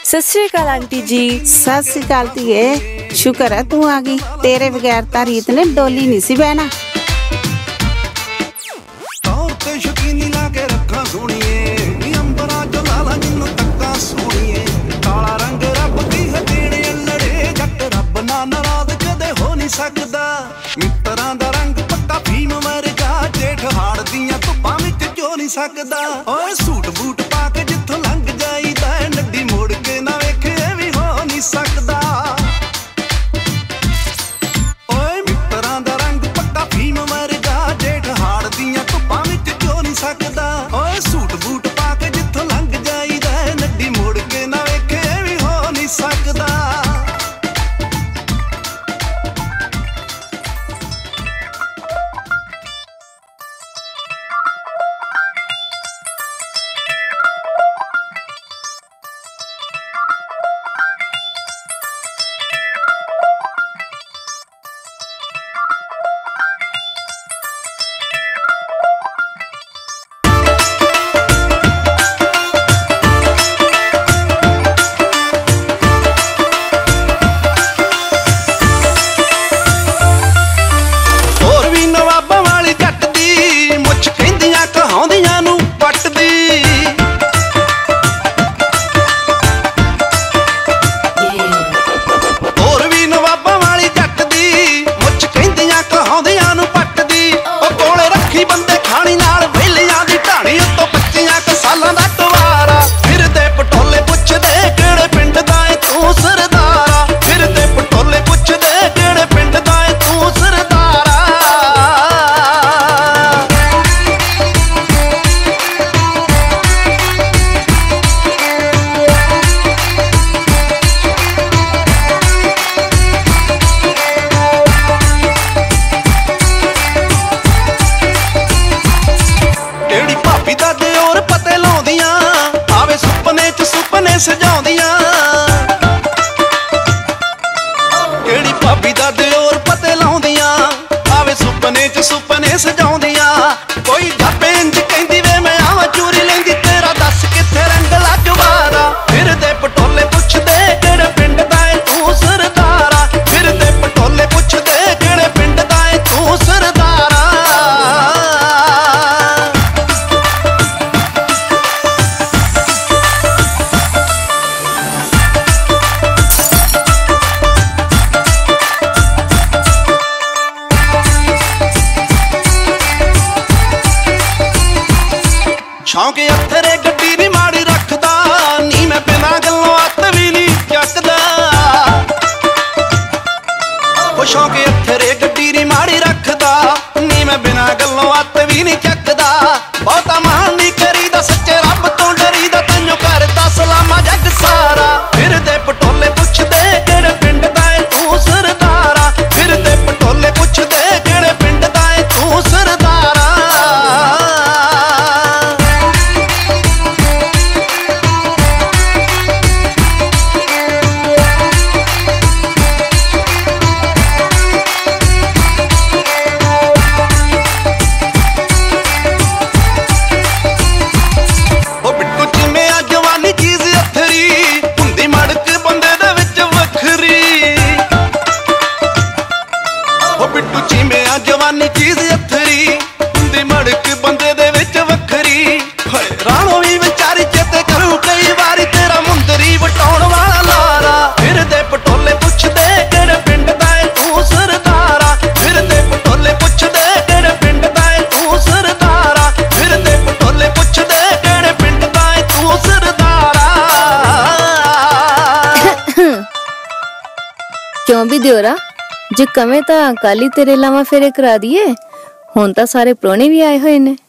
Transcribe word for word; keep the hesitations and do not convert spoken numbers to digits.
सत श्री अकाल आंटी जी। सत श्री अकाल धीए, शुक्र है तू आ गई। तेरे बगैर तां रीत ने डोली नहीं सी बहना। मित्तरां दा रंग पक्का भीम वर्गा, जेठ हाड़ दियां धुप्पां विच जो नहीं सकदा। ओए सूट बूट पा के जिथों लंघ जाईदा, नड्डी मोड़ के ना वेखे भी हो नहीं सकदा। ओए मित्तरां दा रंग पक्का भीम वर्गा, जेठ हाड़ दियां धुप्पां विच जो नहीं सकदा। ओए सूट बूट पा के जिथों लंघ जाईदा, नड्डी मोड़ के ना वेखे भी हो नहीं सकदा। सजाउंदियां केड़ी भाभी दा दियोर पते लाउंदियां, आवे सुपने च सुपने सजाउंदियां। कोई जापे इंज कहंदी वे मैं आवां चूरी लैंदी, तेरा दस किथे रंग लाजवारा। फिरदे पटोले पुछदे केड़े पिंड दा ऐ तू सरदारा। फिरदे पटोले पुछदे केड़े पिंड दा ऐ तू सरदारा। शौक अथरे गड्डी नी माड़ी रखदा, नी मैं बिना गल्लों हत्थ भी नी चकदा। शौक अथरे गड्डी नी माड़ी रखदा, नी मैं बिना गल्लों हत्थ भी नी चकदा। बहुता मान नी करीदा, सच्चे रब तो डरीदा, तैनूं करदा सलामा जग सारा। फिरदे पटोले पुछदे केड़े पिंड दा ऐ तू सरदारा। फिरदे पटोले पुछदे केड़े पिंड दा ऐ तू सरदारा। जवानी चीज अथरी हुंदी मड़क बंदे दे विच वखरी। हाय राणो भी विचारी चेते करू कई वारी, तेरा मुंदरी वटाउण वाला लारा। फिरदे पटोले पुछदे केड़े पिंड दा ऐ तू सरदारा। फिरदे पटोले पुछदे केड़े पिंड दा ऐ तू सरदारा। फिरदे पटोले पुछदे केड़े पिंड दा ऐ तू सरदारा। क्यों भी दियोरा, जे कमे तां काली तेरे लावा फेरे करा दिए। हुण तां सारे प्रोने भी आए हुए ने।